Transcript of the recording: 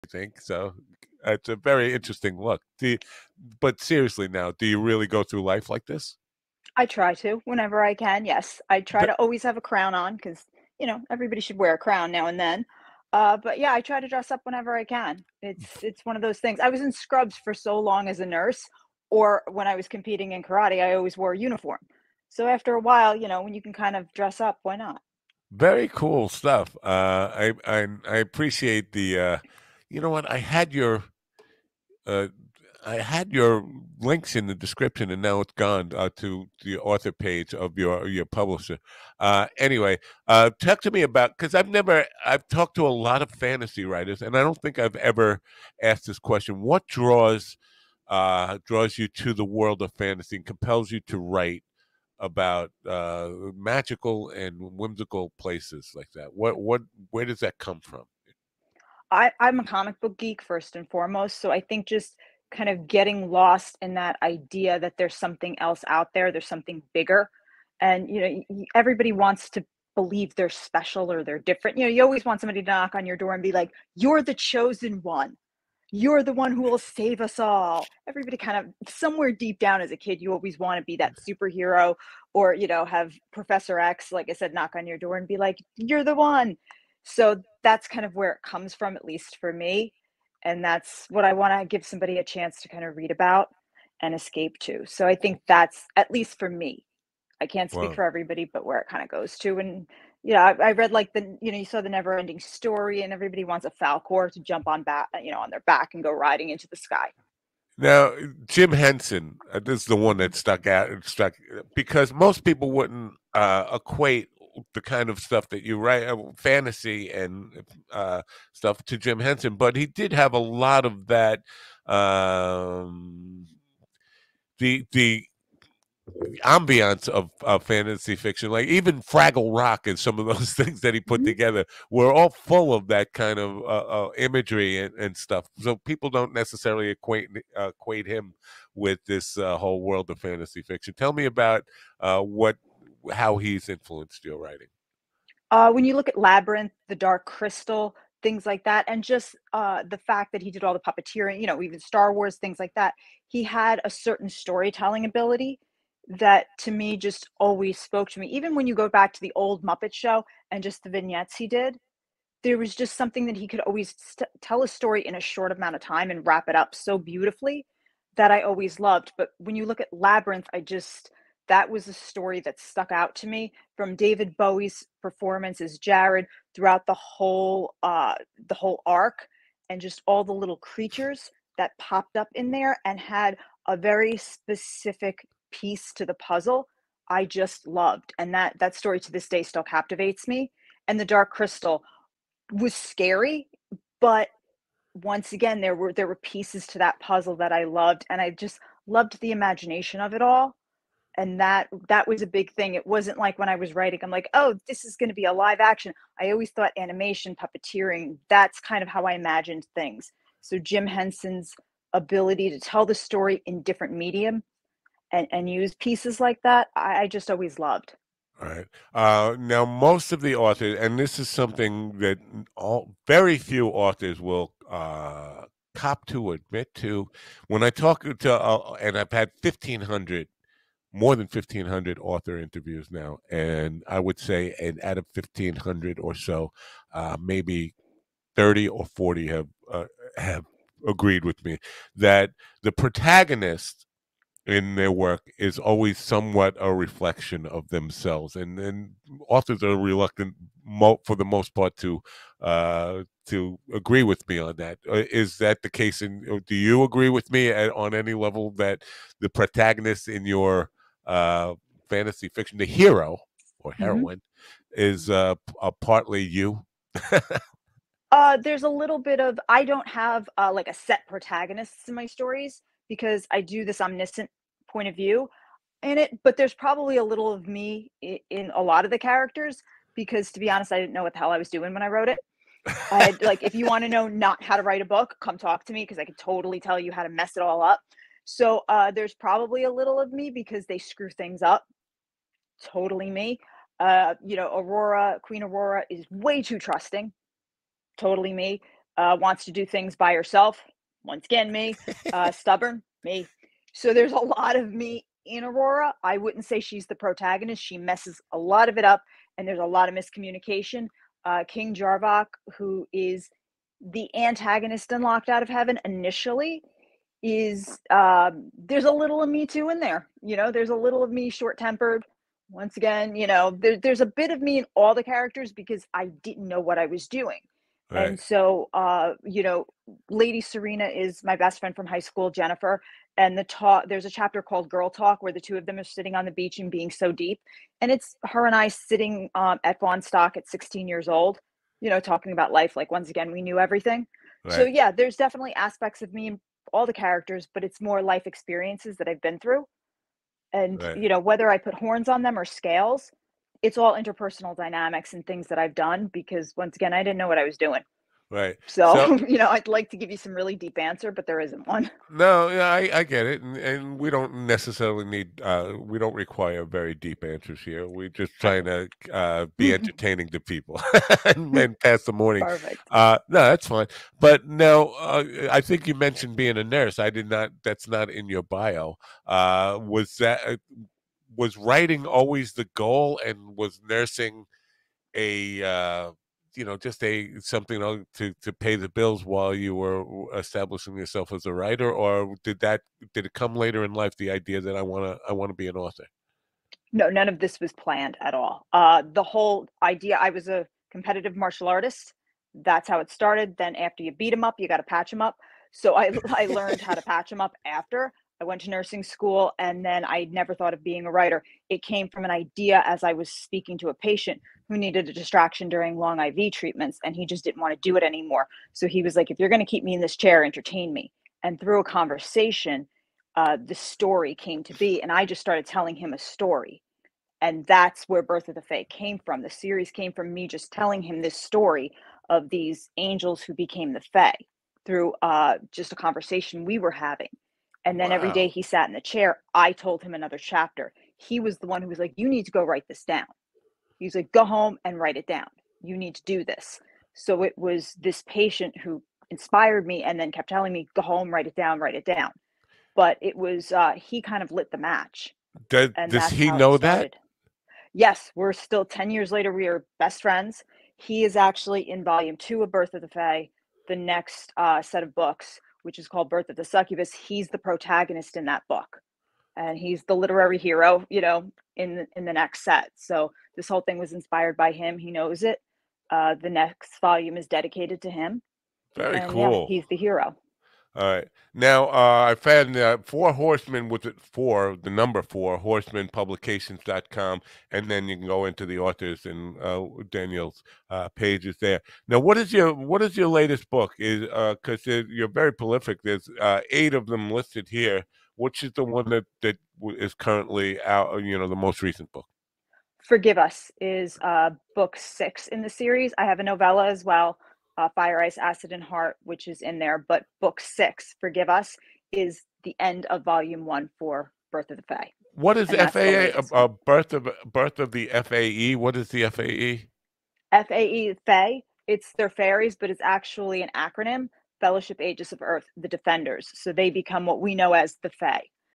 think so. It's a very interesting look. But seriously now, do you really go through life like this? I try to whenever I can. Yes, I try But to always have a crown on because everybody should wear a crown now and then. But yeah, I try to dress up whenever I can. It's one of those things. I was in scrubs for so long as a nurse, or when I was competing in karate, I always wore a uniform. So after a while, when you can kind of dress up, why not? very cool stuff. I appreciate the. You know what? Uh, I had your links in the description, and now it's gone to the author page of your publisher. Anyway, talk to me about because I've talked to a lot of fantasy writers, and I don't think I've ever asked this question. What draws you to the world of fantasy and compels you to write about magical and whimsical places like that? Where does that come from? I'm a comic book geek first and foremost, so I think just kind of getting lost in that idea that there's something else out there, there's something bigger, and everybody wants to believe they're special or they're different. You always want somebody to knock on your door and be like, "You're the chosen one. You're the one who will save us all." Everybody kind of somewhere deep down as a kid, you always want to be that superhero or, have Professor X, like I said, knock on your door and be like, "You're the one." So that's kind of where it comes from, at least for me. And that's what I want to give somebody a chance to kind of read about and escape to. So I think that's at least for me. I can't speak Well, for everybody, but where it kind of goes to. And I read like you saw the never ending story, and everybody wants a Falcor to jump on back, on their back and go riding into the sky. now, Jim Henson, this is the one that struck because most people wouldn't equate the kind of stuff that you write, fantasy and stuff, to Jim Henson, but he did have a lot of that. Um, the ambiance of fantasy fiction, like even Fraggle Rock and some of those things that he put Mhm. together, were all full of that kind of imagery and stuff. So people don't necessarily equate him with this whole world of fantasy fiction. Tell me about what how he's influenced your writing. When you look at Labyrinth, The Dark Crystal, things like that, and just the fact that he did all the puppeteering, even Star Wars, things like that, he had a certain storytelling ability that to me just always spoke to me. Even when you go back to the old Muppet Show and just the vignettes he did, there was just something that he could always tell a story in a short amount of time and wrap it up so beautifully that I always loved. But when you look at Labyrinth, that was a story that stuck out to me from David Bowie's performance as Jared throughout the whole arc, and just all the little creatures that popped up in there and had a very specific piece to the puzzle. I just loved, and that story to this day still captivates me. And the Dark Crystal was scary, but once again, there were pieces to that puzzle that I loved, and I just loved the imagination of it all. And that was a big thing. It wasn't like when I was writing, I'm like, oh, this is going to be a live action. I always thought animation, puppeteering, that's kind of how I imagined things. So Jim Henson's ability to tell the story in different medium and use pieces like that, I just always loved. All right. Now, most of the authors, and this is something that very few authors will cop to, admit to. When I talk to, and I've had 1,500, more than 1,500 author interviews now, and I would say, and out of 1,500 or so, maybe 30 or 40 have agreed with me that the protagonist in their work is always somewhat a reflection of themselves, and authors are reluctant, for the most part, to agree with me on that. Is that the case? Do you agree with me on any level that the protagonist in your uh, fantasy fiction, the hero or Mm-hmm. heroine, is partly you? There's a little bit of I don't have like a set protagonists in my stories because I do this omniscient point of view in it, but there's probably a little of me in a lot of the characters because to be honest, I didn't know what the hell I was doing when I wrote it. I had like if you want to know not how to write a book, come talk to me because I could totally tell you how to mess it all up. So there's probably a little of me because they screw things up. Totally me. Aurora, Queen Aurora is way too trusting, totally me. wants to do things by herself. Once again, me. Stubborn, me. So there's a lot of me in Aurora. I wouldn't say she's the protagonist. She messes a lot of it up, and there's a lot of miscommunication. King Jarvok, who is the antagonist in Locked Out of Heaven initially, is there's a little of me too in there. There's a little of me short tempered. Once again, there's a bit of me in all the characters because I didn't know what I was doing. And Right. so, Lady Serena is my best friend from high school, Jennifer. And there's a chapter called Girl Talk where the two of them are sitting on the beach and being so deep. And it's her and I sitting at Vaughn Stock at 16 years old, talking about life. Like, once again, we knew everything. So, Right. yeah, there's definitely aspects of me in all the characters, but it's more life experiences that I've been through. And, Right. whether I put horns on them or scales, it's all interpersonal dynamics and things that I've done because, once again, I didn't know what I was doing. Right. So, So I'd like to give you some really deep answer, but there isn't one. no, yeah, I get it, and we don't necessarily need we don't require very deep answers here. We're just trying Perfect. to be entertaining to people and pass the morning. Perfect. No, that's fine. But now, I think you mentioned being a nurse. I did not. That's not in your bio. Was writing always the goal, and was nursing a just a something to pay the bills while you were establishing yourself as a writer, or did it come later in life, the idea that I want to be an author? No, none of this was planned at all. The whole idea, I was a competitive martial artist. That's how it started. Then after you beat them up, you got to patch them up. So I learned how to patch them up after. I went to nursing school and then I never thought of being a writer. It came from an idea as I was speaking to a patient who needed a distraction during long IV treatments and he just didn't want to do it anymore. So he was like, if you're going to keep me in this chair, entertain me. And through a conversation, the story came to be. And I just started telling him a story, and that's where Birth of the Fae came from. The series came from me just telling him this story of these angels who became the Fae through just a conversation we were having. And then every day Wow. he sat in the chair, I told him another chapter. He was the one who was like, you need to go write this down. He's like, go home and write it down. You need to do this. So it was this patient who inspired me and then kept telling me, go home, write it down, write it down. But it was, he kind of lit the match. And Does that's he how it know that? started. Yes, we're still 10 years later. We are best friends. He is actually in volume 2 of Birth of the Fae, the next set of books, which is called Birth of the Succubus. He's the protagonist in that book, and he's the literary hero, in the next set. So this whole thing was inspired by him. He knows it. The next volume is dedicated to him, Very and yeah, cool. he's the hero. All right. Now, I found Four Horsemen, with it four, the number four, horsemenpublications.com, and then you can go into the authors and Daniel's pages there. Now, what is your latest book? Is because you're very prolific. There's 8 of them listed here. Which is the one that is currently out? The most recent book. Forgive Us is book 6 in the series. I have a novella as well, Fire, Ice, Acid, and Heart, which is in there. But book 6, Forgive Us, is the end of volume 1 for Birth of the Fae. What is And that's the FAA? latest one. Birth of the FAE. What is the FAE? FAE, Fae, it's their fairies, but it's actually an acronym, Fellowship Aegis of Earth, the Defenders. So they become what we know as the Fae.